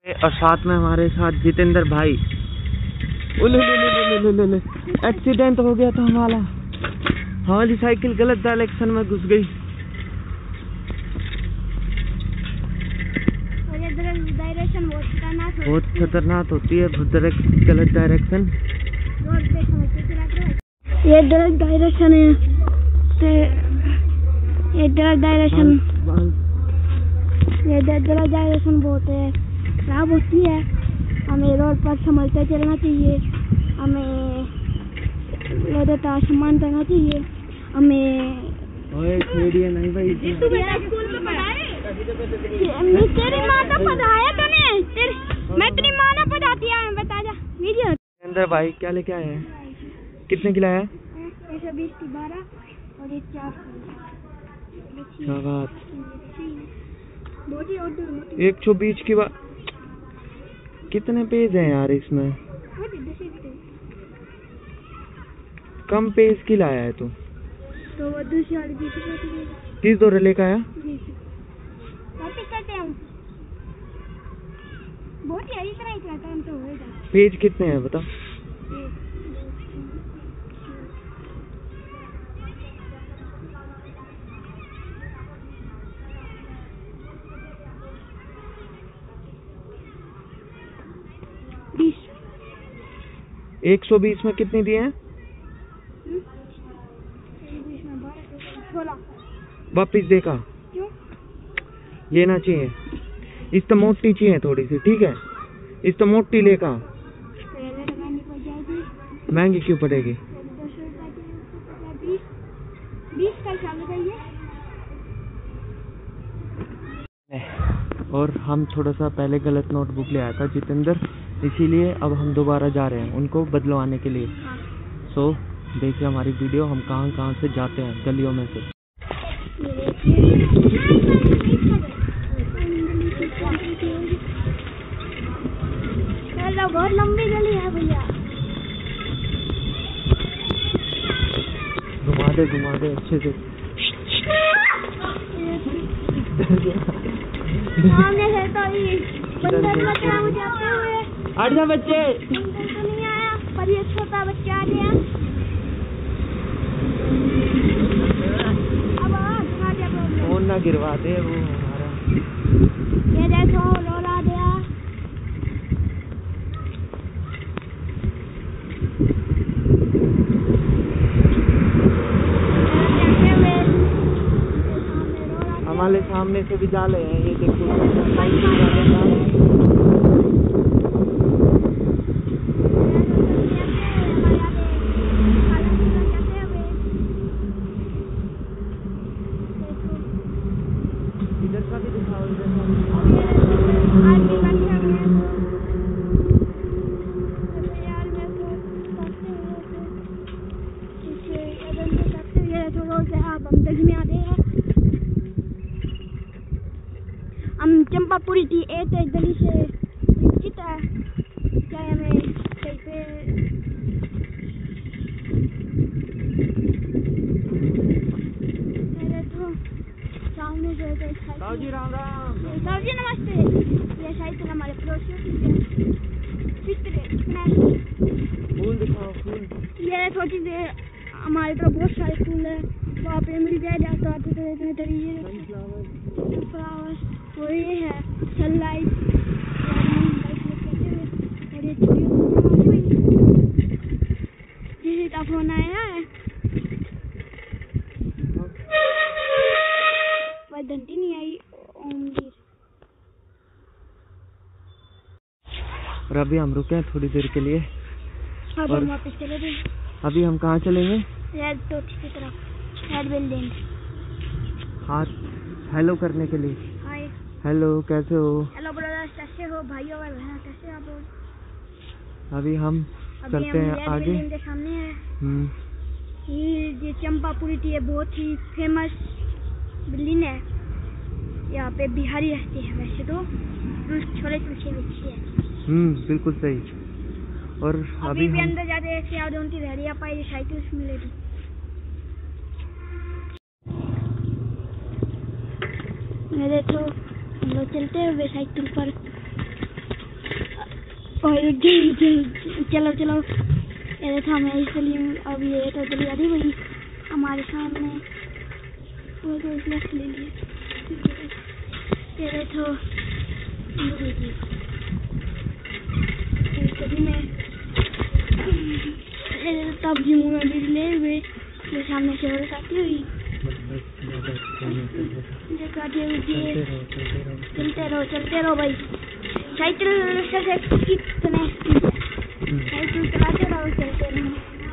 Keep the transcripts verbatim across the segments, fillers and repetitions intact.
और साथ में हमारे साथ जितेंद्र भाई। एक्सीडेंट हो गया था हमारा, हमारी साइकिल गलत डायरेक्शन में घुस गई। डायरेक्शन बहुत खतरनाक बहुत खतरनाक होती है गलत डायरेक्शन। ये गलत डायरेक्शन है, ये गलत डायरेक्शन ये गलत डायरेक्शन बहुत है खराब होती है। हमें रोड पर संभलते चलना चाहिए, हमें लगातार सम्मान करना चाहिए, हमें ओए छेड़िए नहीं भाई। तू बेटा स्कूल में पढ़ाए? मैं तेरी माँ ने पढ़ाया तूने? तेरी मैं तेरी माँ ने पढ़ाती है, बता जा वीडियो। जितेंद्र भाई क्या लेके आए हैं? कितने की लाया? एक सौ बीस की बारह और एक चार एक सौ बीस की बात। कितने पेज हैं यार इसमें? कम पेज की लाया है तू तो वो दूसरी वाली किस दौरे लेकर आया? बहुत ही इस तरह इतना टाइम तो होएगा। पेज कितने हैं बता? बीस। एक सौ बीस में कितने दिए हैं? वापिस देखा? क्यों? ये ना चाहिए, इस तो मोटी चाहिए थोड़ी सी, ठीक है? इस तो मोटी लेका। महंगी क्यों पड़ेगी? और हम थोड़ा सा पहले गलत नोटबुक ले आया था जितेंद्र, इसीलिए अब हम दोबारा जा रहे हैं उनको बदलवाने के लिए। सो देखिए हमारी वीडियो, हम कहाँ कहाँ से जाते हैं गलियों में से। हेलो, बहुत लंबी गली है भैया। घुमा दे घुमा दे अच्छे से। सामने से तो ये बंदर बच्चा मुझे आते हुए। हट जा बच्चे। बंदर तो नहीं आया, पर ये छोटा बच्चा आ गया। अब आ गया। फोन ना गिरवा दे वो हमारा। ये देखो रोला दिया। हमारे सामने से भी जाले हैं, ये देखो। इधर का भी दिखाओ, इधर का भी। हम चंपापुरी टी ए ते गली से निश्चित है, चाहे हमें कहीं पे तो सामने से साहब जी राम राम। साहब जी नमस्ते। ये साइकिल हमारे पड़ोसियों की है। फूल दिखाओ फूल। ये छोटी से हमारे तरफ बहुत सारे फूल है, वहाँ पे मिल जाएगा तो आते तो इतने तरीके फ्लावर्स। वो ये है सनलाइट और ये किसी का फोन आया है, पर घंटी नहीं आई। और अभी हम रुके हैं थोड़ी देर के लिए। अब हम वापस चले गए। अभी हम कहाँ चलेंगे? रेड टॉप की तरफ, रेड बिल्डिंग। हाँ, हेलो करने के लिए। हाय। हेलो, कैसे हो? हेलो ब्रदर्स, कैसे हो भाइयों और बहनों, कैसे आप लोग? अभी हम अभी चलते हम हैं रेड आगे। बिल्डिंग के सामने है। हम्म। ये ये चंपापुरी टी है, बहुत ही फेमस बिल्डिंग है। यहाँ पे बिहारी रहते हैं वैसे तो, छोले कुलचे बेचते हैं। हम्म, बिल्कुल सही। और अभी, अभी भी हम... अंदर जाते हैं, यादोंती रहरिया पाई साइकिल मिलेगी। मेरे तो हम लोग चलते हुए साइकिल पर और जल जल चलो चलो ये देखो हमें इसलिए अब ये तो चली आ रही भाई हमारे सामने वो तो इसने ले ली ये देखो में तब जम्मू में भी ले हुए ये सामने से और काटी हुई चलते रहो चलते रहो भाई साइकिल से कितने साइकिल चलाते रहो चलते रहो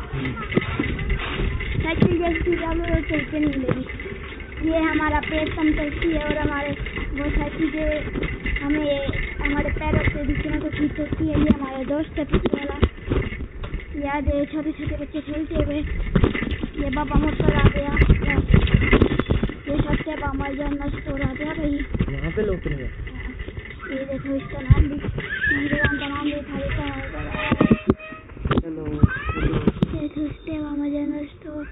साइकिल जैसी चलो चलते नहीं लगी ये हमारा पेट कम चलती है और हमारे बहुत सारी चीज़ें हमें हमारे पैरों से दूसरों को खींच सकती है ये हमारा दोस्त है पीछे वाला याद है छोटे छोटे बच्चे खेलते हुए ये बाबा मोटर आ गया ये सबसे बाबा जनरल स्टोर आ गया भाई यहाँ पे लोग नहीं ये देखो इसका नाम भी मंदिर का नाम भी था चलो देखो Satyabhama general store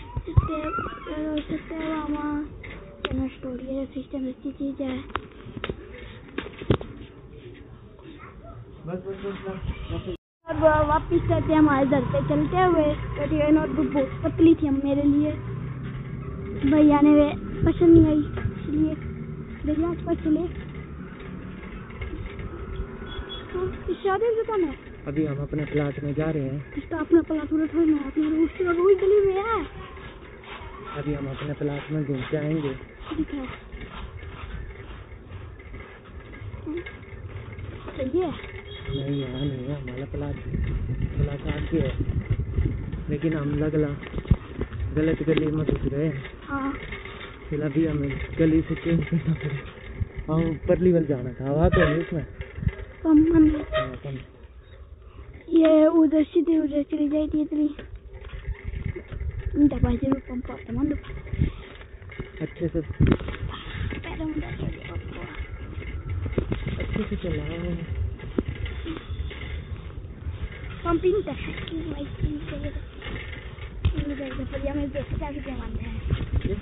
Satyabhama general store ये सिस्टम अच्छी चीज़ है बस बस बस अब वापिस चलते हैं हमारे घर पे चलते हुए क्योंकि ये नोटबुक बहुत पतली थी हम मेरे लिए भैया ने वे पसंद नहीं आई इसलिए भैया आज पर चले तो इससे आगे दुकान है अभी हम अपने प्लाट में जा रहे हैं इसका अपना प्लाट पूरा थोड़ा ना अपना उसके रोज गली में है अभी हम अपने प्लाट में घूम के आएंगे दिखाओ सही है नहीं यहाँ नहीं है हमारा प्लाट प्लाट आगे है लेकिन हम लगला गलत गली में घुस गए हाँ फिर अभी हमें गली से चेंज करना पड़े हाँ ऊपर लेवल जाना था हवा तो नहीं उसमें कम मन हाँ कम ये उधर सीधे उधर चली जाती है इतनी दबा जरूर पंप आता मान लो अच्छे से पैरों में अच्छे से चलाओ पंपिंग तक है कि भाई चाहिए इधर से पर हमें देख क्या क्या मानते हैं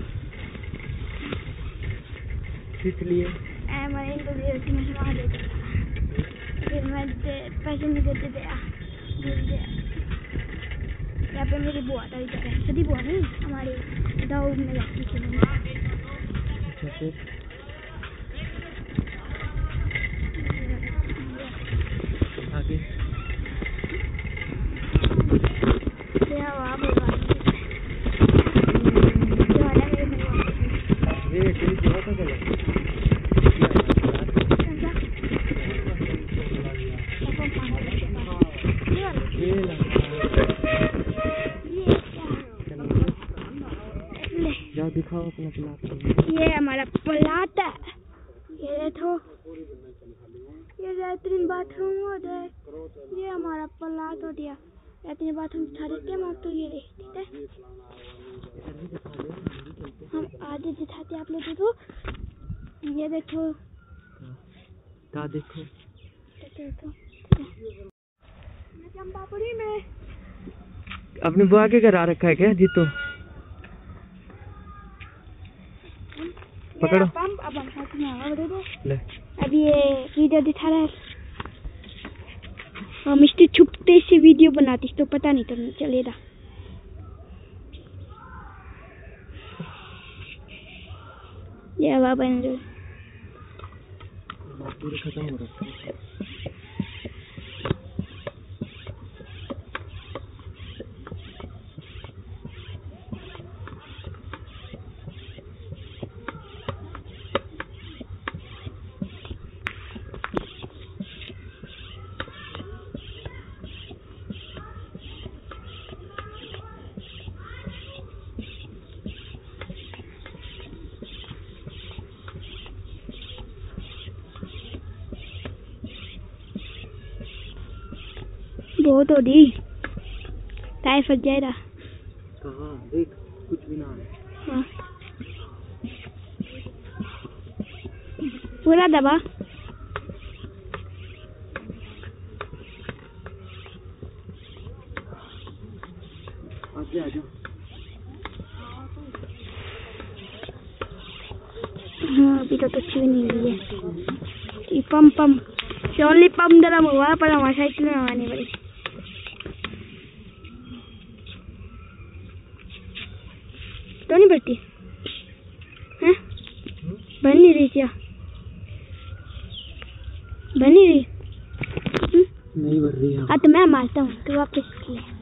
इसलिए ऐ मैं इनको दे रही मैं वहाँ दे दूँगा फिर मैं पैसे नहीं देते थे दे यहाँ पे मेरी बुआ था इधर है सदी बुआ नहीं हमारी दाऊ में जाती थी आगे ये ठीक है तो चलो जाओ दिखाओ अपना प्लाट ये हमारा प्लाट है ये देखो ये लैट्रिन बाथरूम हो जाए ये हमारा प्लाट हो गया लैट्रिन बाथरूम सारे के माप तो ये ठीक है हम आगे दिखाते आप लोगों को ये देखो क्या देखो देखो चंपापुरी में अपनी बुआ के घर आ रखा है क्या जीतो पकड़ो पंप अब हम साथ में आवा दे दो ले अब ये वीडियो दिखा रहा है हम इससे छुपते से वीडियो बनाती तो पता नहीं तो नहीं चलेगा ये हवा बन रही पूरे खत्म हो रहा है बहुत हो रही टायर फट जाएगा कहाँ देख कुछ भी ना है हाँ पूरा दबा आगे आ जाओ हाँ अभी तो कुछ भी नहीं हुई है पंप पंप से ओनली पंद्रह में हुआ पर हमारी साइकिल में आनी पड़ी। तो नहीं बढ़ती हैं? बन नहीं रही क्या? बन नहीं रही? नहीं बन रही है। हाँ तो मैं मारता हूँ तो वापस।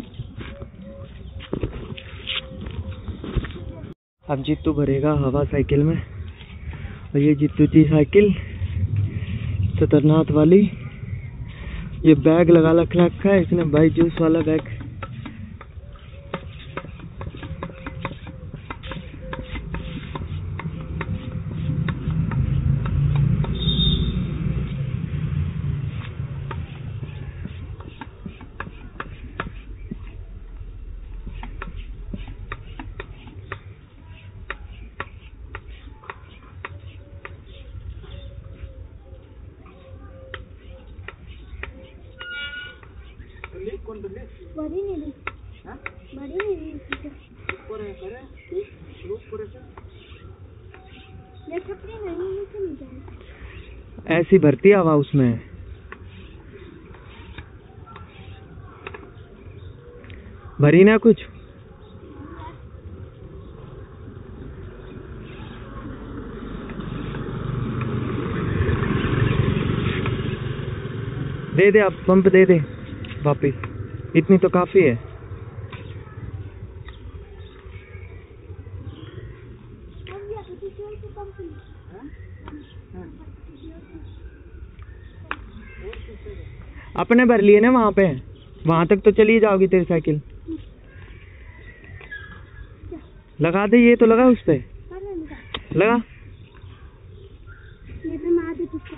अब जीतू भरेगा हवा साइकिल में और ये जीतू की साइकिल खतरनाक वाली। ये बैग लगा रखा है इसने भाई, जूस वाला बैग। बड़ी नहीं रही, बड़ी नहीं रही। ऊपर है करे, ऊपर है। ये छपरी नहीं नीचे नहीं जाए। ऐसी भरती हवा उसमें। भरी ना कुछ। दे दे अब, पंप दे दे वापिस, इतनी तो काफी है। अपने भर लिए ना वहाँ पे, वहाँ तक तो चली जाओगी तेरी साइकिल। लगा दे, ये तो लगा उस पे लगा। ये तो मार दे तुझको।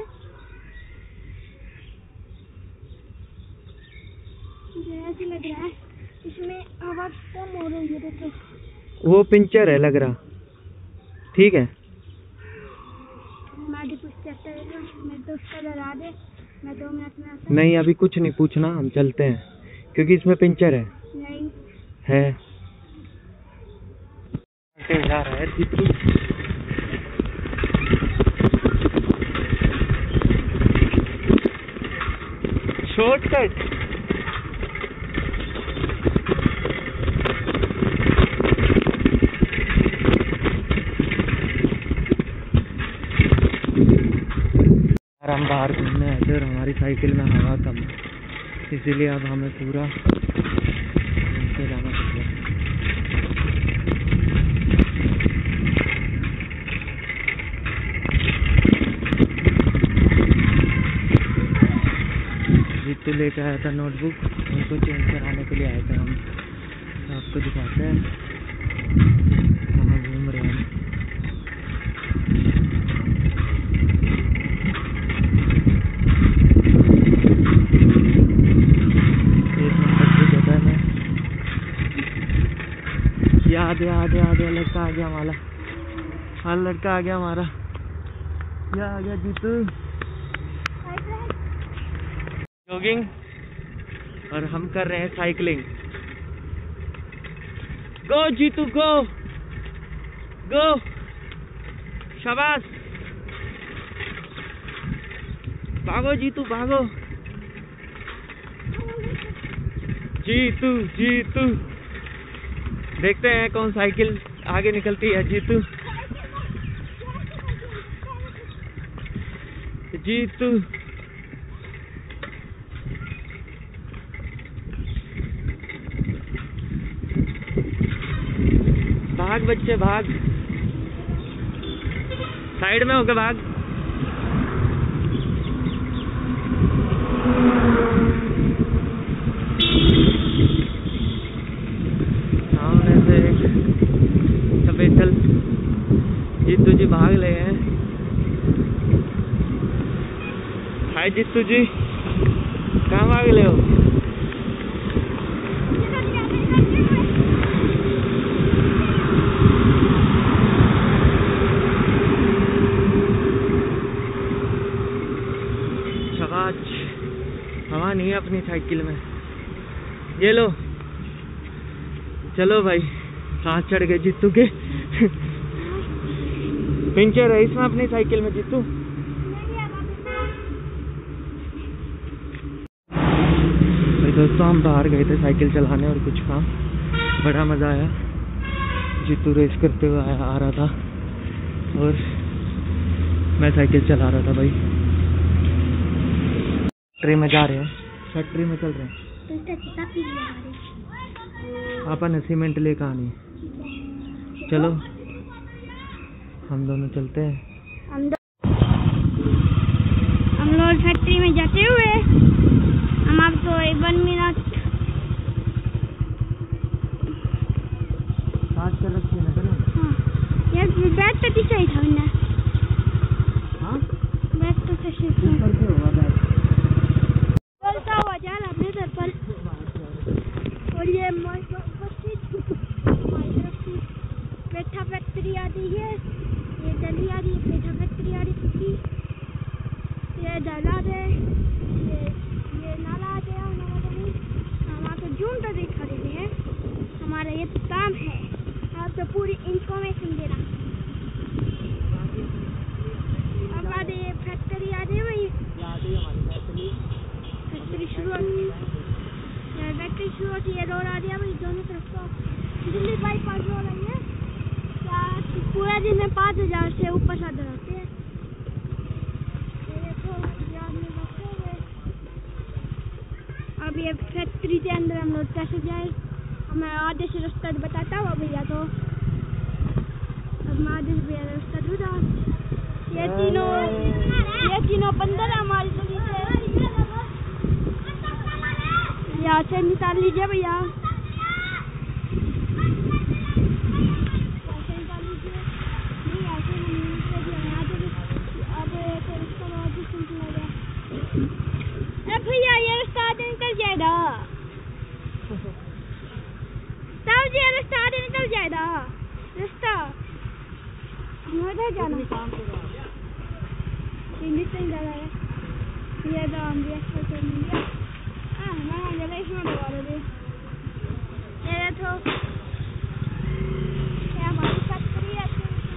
ऐसे लग रहा है इसमें हवा कम हो रही है। देखो वो पिंचर है लग रहा। ठीक है मैं तो उसका डरा दे, मैं दो मिनट में आता। नहीं अभी कुछ नहीं पूछना, हम चलते हैं क्योंकि इसमें पिंचर है। नहीं है जा रहा है जीतू। शॉर्टकट हम बाहर घूमने आए थे और हमारी साइकिल में हवा कम, इसीलिए अब हमें पूरा घूमते जाना पड़ेगा। जीतू लेके आया था नोटबुक, उनको चेंज कराने के लिए आए थे हम। आपको दिखाते हैं कहाँ घूम रहे हैं। आगे आगे आगे लड़का आ गया हमारा, हाँ लड़का आ गया हमारा, क्या आ गया जीतू। जॉगिंग और हम कर रहे हैं साइकिलिंग। गो जीतू गो गो, शाबाश, भागो जीतू भागो। जीतू जीतू देखते हैं कौन साइकिल आगे निकलती है। जीतू जीतू भाग बच्चे भाग, साइड में होकर भाग। सामने से एक सफेद जीतू जी भाग ले हैं। हाय जीतू जी, कहाँ भाग ले हो? हवा नहीं है अपनी साइकिल में। ये लो, चलो भाई, सांस चढ़ गए जीतू के। पिंचर है इसमें अपनी साइकिल में जीतू। दोस्तों हम बाहर गए थे साइकिल चलाने और कुछ काम, बड़ा मज़ा आया। जीतू रेस करते हुए आया आ रहा था और मैं साइकिल चला रहा था भाई। फैक्ट्री में जा रहे हैं, फैक्ट्री में चल रहे हैं। पापा ने सीमेंट लेकर आनी है, चलो हम दोनों चलते हैं। हम दो हम लोग फैक्ट्री में जाते हुए हम आपको वन मिनट साथ चल रखी है ना। हाँ यार बैग तो किसा ही था ना। हाँ बैग तो कैसे करके होगा बैग बोलता हुआ जा रहा अपने घर पर। और ये हमारी तरफ से पेठा फैक्ट्री आती है, ये जल्दी आ रही है, पेठा फैक्ट्री आ रही है, ये डाला है, ये ये नाला आ गया। हमारा हम आपको जूम तो दिखा देते हैं। हमारा ये काम है आपको पूरी इंफॉर्मेशन देना। अब आगे ये फैक्ट्री आ रही है भाई, फैक्ट्री शुरू होती है, फैक्ट्री शुरू होती है। रोड आ रही है भाई दोनों तरफ को, दिल्ली बाईपास रोड है ये। पूरा दिन में पाँच हजार से ऊपर साधन आते हैं। अब ये फैक्ट्री के अंदर हम लोग कैसे जाए, मैं आधे से रास्ता बताता हूँ भैया। तो अब मैं आधे से भैया रास्ता दूँगा। ये तीनों ये तीनों बंदर हमारी गली से, यहाँ से निकाल लीजिए भैया। भैया ये रास्ता आगे निकल जाएगा, तब ये रास्ता आगे निकल जाएगा। रास्ता उधर जाना निकल जा रहा है। ये तो हम भी ऐसा करेंगे। हाँ मैं जरा इसमें लगा रहे ये तो ये हमारी फैक्ट्री है।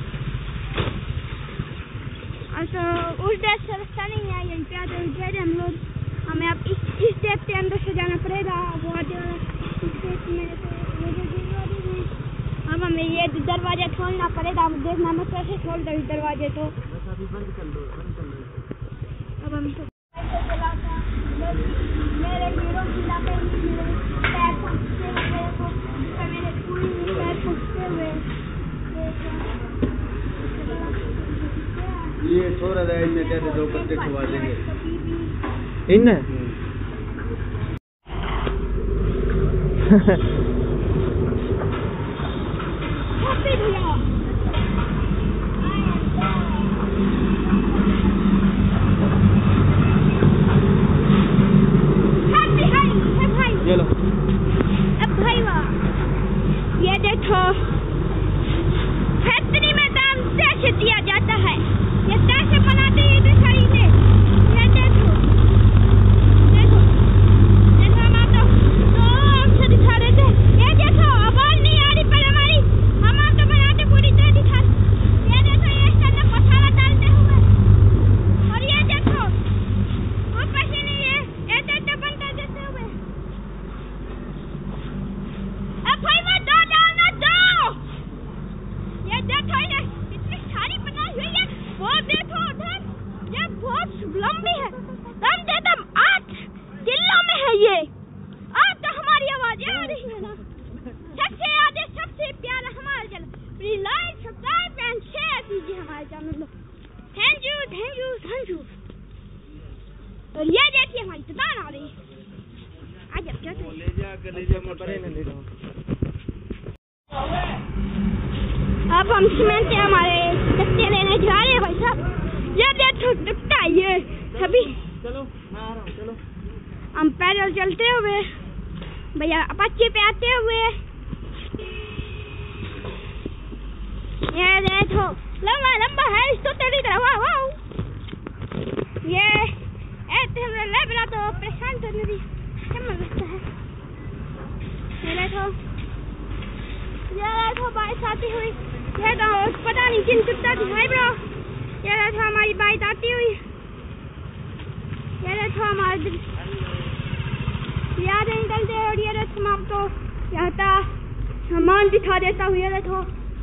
तो उस डेट से रास्ता नहीं है, यहीं पे आते हुए हम लोग। हमें अब इस इस डेट के अंदर से जाना पड़ेगा। वो आगे वाला इस डेट में तो अब हमें ये दरवाजा खोलना पड़ेगा। अब देखना मैं कैसे खोलता हूँ दरवाजे। तो अब हम तो मेरे हीरो की लाते पैर फंसते हुए को मेरे पूरी पैर फंसते हुए ये छोरा रहा है, इनने कैसे दो पत्ते खुआ देंगे इन्हें। चलो अब भाई वाह ये देखो फैक्ट्री में दाम कैसे दिया जाता है, ये कैसे बनाते हैं दिखाई दे। ये देखो देखो देखो हम आपको तो आपसे दिखा रहे थे। ये देखो आवाज नहीं आ रही पर हमारी, हम आपको बनाते पूरी तरह दिखा। ये देखो ये इसके अंदर मसाला डालते हुए, और ये देखो वो पसीने ये ऐसे ऐसे बनता देते हुए। अब भाई वो दो डालना दो। ये देखो ये इतनी सारी बनाई हुई है। वो देखो उधर ये बहुत लंबी है, कम से कम आठ किलो में है ये। आज तो हमारी आवाज आ रही है ना। सबसे आगे सबसे प्यारा हमारा channel, please like subscribe and share कीजिए हमारे चैनल को। Thank you thank you thank you. और ये देखिए हमारी दुकान आ रही है। आज अब क्या ले जा कर ले जा, मैं परे न ले जाऊं। अब हम सीमेंट के हमारे कट्टे लेने जा रहे हैं भाई साहब। ये देखो कट्टा ये सभी। चलो मैं आ रहा हूँ। चलो हम पैदल चलते हुए भैया अपाचे पे आते हुए। ये देखो लंबा लंबा है इसको तेरी तरह। वाह वाह ये ऐसे हमें ले बना तो परेशान करने दी क्या लगता है। ये देखो ये देखो बाइक आती हुई। ये तो पता नहीं किन कुत्ता की है ब्रो। ये देखो हमारी बाइक आती हुई। ये देखो हमारे याद है आपको यहाँ का सामान दिखा देता हूँ। ये देखो,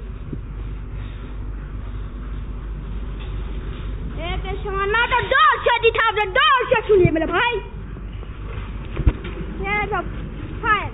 ये तो सामान ना तो दो से दिखा दे, दो से सुनिए मेरे भाई। ये तो फायर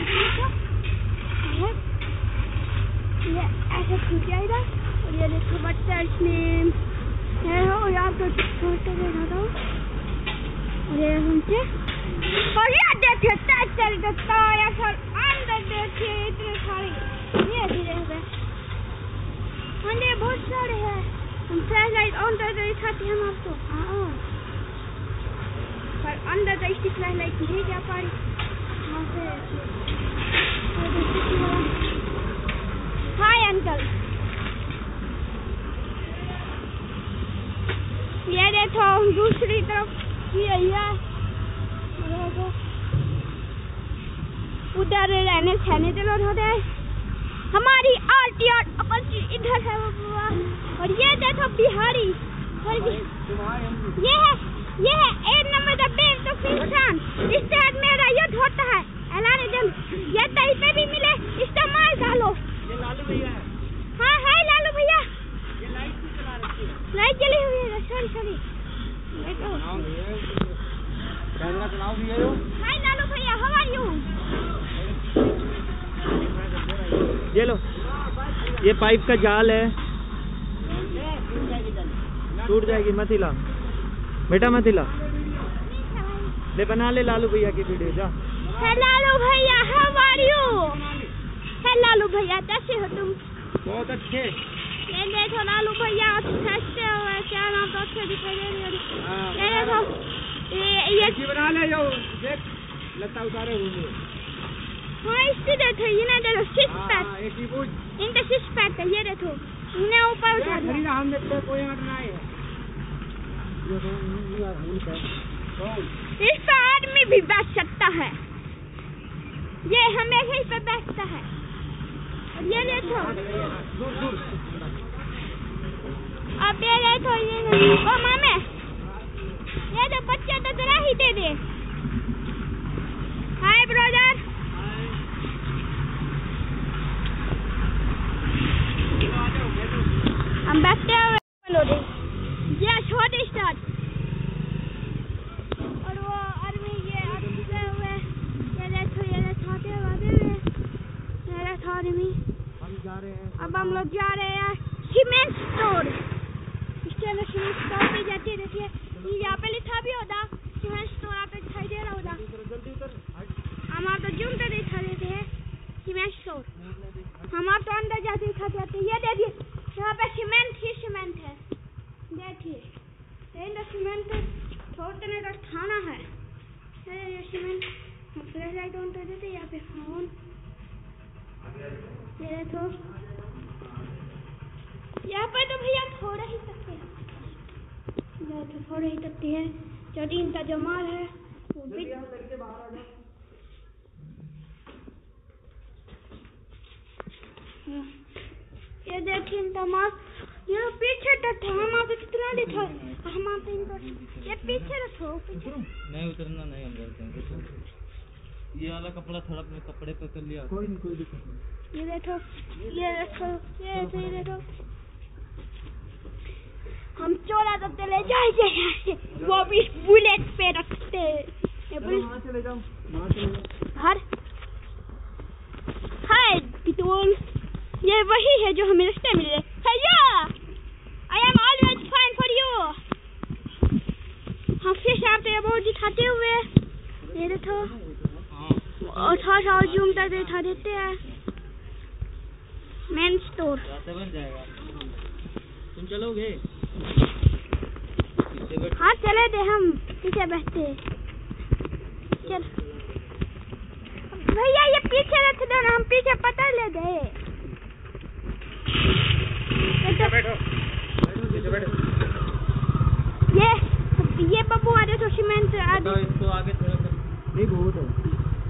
ये ऐसे खुल जाएगा और ये देखो बच्चा इसमें है हो यहाँ पे छोटे देखा था और ये उनसे और ये देखे टैक्टर का टायर सर अंदर देखे इतने सारे ये धीरे हुए अंदर बहुत सारे हैं। हम फ्लैश लाइट ऑन करके दिखाते हैं हम आपको। हाँ पर अंदर तो इसकी फ्लैश लाइट नहीं जा पा रही। वहाँ से हाय अंकल, ये देखो दूसरी तरफ ये उधर रहने सहने चलो होते हैं हमारी आरटी और अपनी इधर है और ये देखो बिहारी और ये, ये है ये है एक नंबर का बेल तो किसान इस साइड मेरा युद्ध होता है ऐलान जन ये कहीं पे भी मिले इस्तेमाल डालो। ये लालू भैया है। हाँ हाय लालू भैया, ये लाइट क्यों चला रखी है? लाइट जली हुई है। सॉरी सॉरी कैमरा चलाओ भैया। यो हाय लालू भैया, हाउ आर यू? ये लो, ये पाइप का जाल है, टूट जाएगी मत हिला बेटा, मत हिला। ले बना ले लालू भैया की वीडियो जा। हे लालू भैया, how are you? Hey Lalu भैया, कैसे हो तुम? बहुत अच्छे। ये देखो लालू भैया हंसते हुए, क्या नाम तो अच्छे दिखाई दे रही है। ये देखो ये ये बना ले यो, देख लता उतारे हुए। हाँ इससे देखो ये ना देखो सिक्स पैक, एक कीबोर्ड इनका सिक्स पैक है। ये देखो इन्हें ऊपर उठा दिया। खरीदा हम देखते कोई हटना है। इस पर आदमी भी बैठ सकता है, ये हमेशा इस पर बैठता है। और ये देखो अब ये देखो ये ओ मामे, ये तो बच्चा तो जरा ही दे दे। हाय ब्रदर, हम बैठते हुए ये छोटे स्टार्ट और वो आदमी ये आते हुए ये देखो ये छोटे वाले ये देखो आदमी। हम जा रहे हैं, अब हम लोग जा रहे हैं सीमेंट स्टोर। इसके लिए सीमेंट स्टोर पे जाते देखिए यहाँ पे लिखा भी होगा सीमेंट स्टोर, आप दिखाई दे रहा होगा। हम आप तो जूम पे दिखा देते हैं सीमेंट स्टोर, हम आप तो अंदर जाते दिखा देते। ये देखिए यहाँ पे सीमेंट ही सीमेंट है, देखिए ये सीमेंट छोड़ने का खाना है। ये सीमेंट फ्लैश लाइट ऑन कर देते यहाँ पे फोन। ये देखो यहाँ पर तो भैया थोड़ा ही सकते हैं, यहाँ तो थोड़ा ही सकते हैं। जो दिन का जो माल है वो भी ये देखिए इनका माल ये पीछे रखो। हम आप कितना लिखा हम आप इनको ये पीछे रखो। नहीं उतरना नहीं, हम बोलते हैं ये वाला कपड़ा थोड़ा अपने कपड़े पे कर लिया, कोई नहीं कोई दिक्कत नहीं। ये देखो ये रखो ये ये देखो हम चोरा तो चले जाएंगे यहाँ से, वो भी बुलेट पे रखते ये बुलेट चले जाओ, वहाँ चले जाओ। हर हाय पिटोल, ये वही है जो हमें रास्ते मिले। भैया I am always fine for you. हम फिर से आपको ये बोर्ड दिखाते हुए ये देखो और थोड़ा सा जूम तक दिखा देते हैं मेन स्टोर। बन जाएगा, तुम चलोगे? हाँ चले दे, हम पीछे बैठते। चल भैया ये पीछे रख दो ना, हम पीछे पकड़ ले गए। बैठो बैठो बैठो। ये ये बब्बू आ रहे तो सीमेंट आगे इसको आगे थोड़ा सा नहीं बहुत है।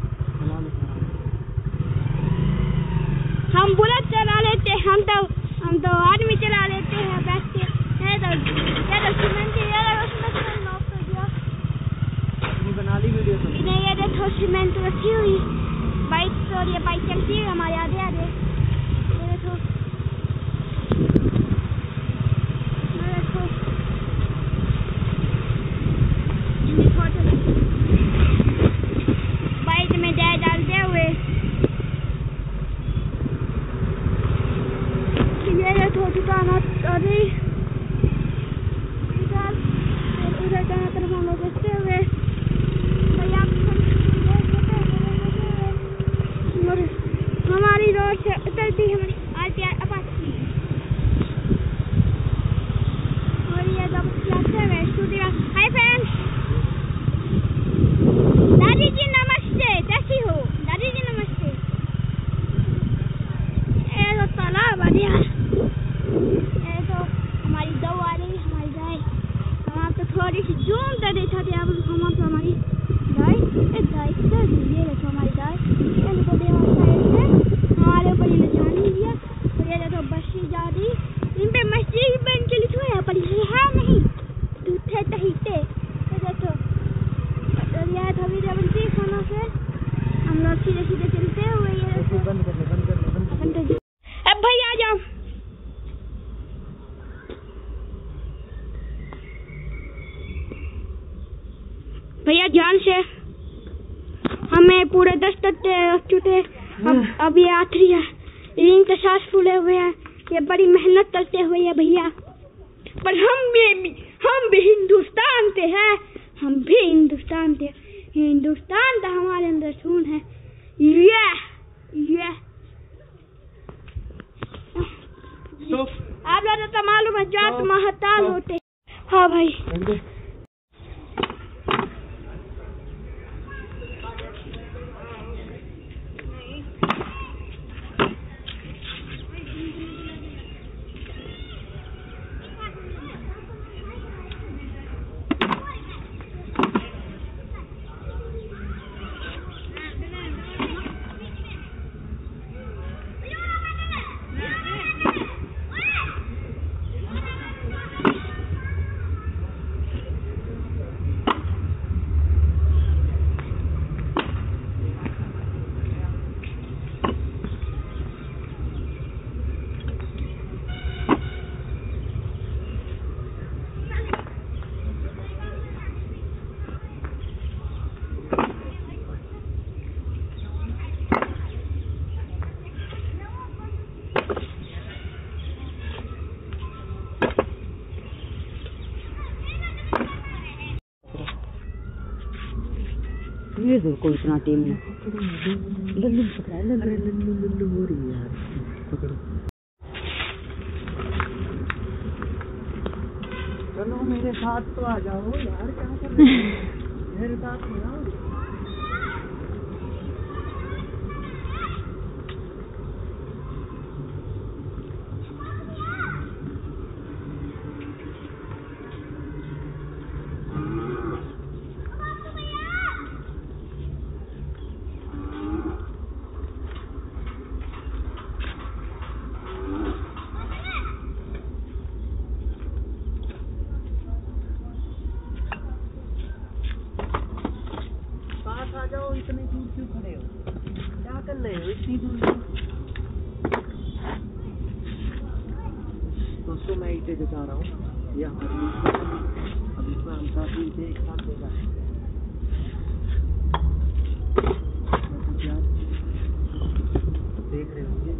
हम बुलेट चला लेते, हम तो हम तो आदमी चला लेते हैं बैठ के। ये तो ये तो सीमेंट ये सीमेंट लॉक कर दिया, बना ली वीडियो तो नहीं ये देखो सीमेंट रखी हुई भाई और ये बाइक चलती है हमारे आधे आधे। ये देखो, ये देखो, बाइक में जाए डालते हुए। ये देखो दुकान, अरे उधर दोनों तरफ हम लोग देखते हुए हमारी रोड से उतरती है हमारी आरटीआर अपाची। और ये जब जाते हुए स्टूडियो। हाय फ्रेंड्स, दादी जी नमस्ते, कैसी हो दादी जी? नमस्ते। ये तो तालाब आ गया, ये तो हमारी दो आ रही, हमारी गाय। हम आपको थोड़ी सी जूम कर देखा थे, अब हम आपको हमारी गाय एक गाय कर दी। ये देखो हमारी गाय, ये देखो देवाल साइड से हमारे ऊपर ये निशानी दिया। और ये देखो बस्ती जा रही, इन पे मस्जिद बन के लिखा है पर ये है नहीं, दूठे तहीते। ये देखो, और ये तो वीडियो बनती है खानों से हम लोग सीधे सीधे चलते हुए। ये देखो, बंद कर ले, बंद कर ले, बंद कर ले। अब भाई आ जाओ। भैया ध्यान से, हमें पूरे दस तत्ते रख चुके। अब अब ये आखिरी है, रीन के सांस फूले हुए हैं। ये बड़ी मेहनत करते हुए है भैया, पर हम भी हम भी हिंदुस्तान के हैं, हम भी हिंदुस्तान के। हिंदुस्तान का हमारे अंदर खून है। ये ये तो आप लोगों को मालूम है जात महताल होते। हाँ भाई, ये देखो इतना टीम में लल्लू पकड़ा, अरे लल्लू लल्लू हो रही है यार, पकड़ो। चलो मेरे साथ तो आ जाओ यार, क्या कर रहे हो? मेरे साथ में आओ। आ जाओ, इतनी दूर क्यों खड़े हो? क्या कर रहे हो इतनी दूर? दोस्तों मैं इसे दिखा रहा हूँ, ये हमारी अब इसमें हम काफी इसे एक साथ होगा। देख रहे होंगे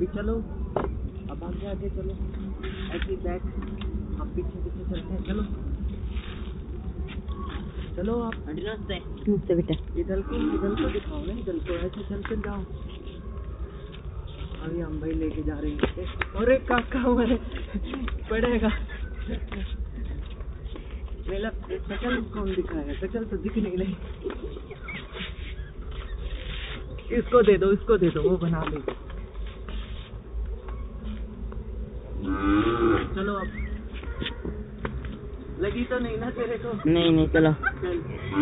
चलो, अब आगे आगे चलो, ऐसे बैक, आप पीछे पीछे चलते हैं, चलो चलो आप नमस्ते नमस्ते बेटा। इधर को इधर को दिखाओ ना, इधर को ऐसे चलते जाओ। अभी हम भाई लेके जा रहे हैं। अरे काका मेरे पड़ेगा। मेरा शक्ल कौन दिखाएगा, शक्ल तो दिख नहीं रही। इसको दे दो, इसको दे दो, वो बना ले। चलो अब लगी तो नहीं ना तेरे को? नहीं नहीं चलो। चल।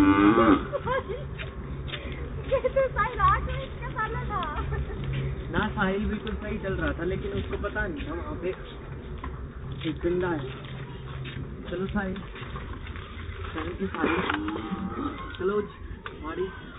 ना साहिल बिल्कुल सही चल रहा था, लेकिन उसको पता नहीं था वहाँ पे एक गंदा है। चलो साहिल, साहिल की साहिल, चलो हमारी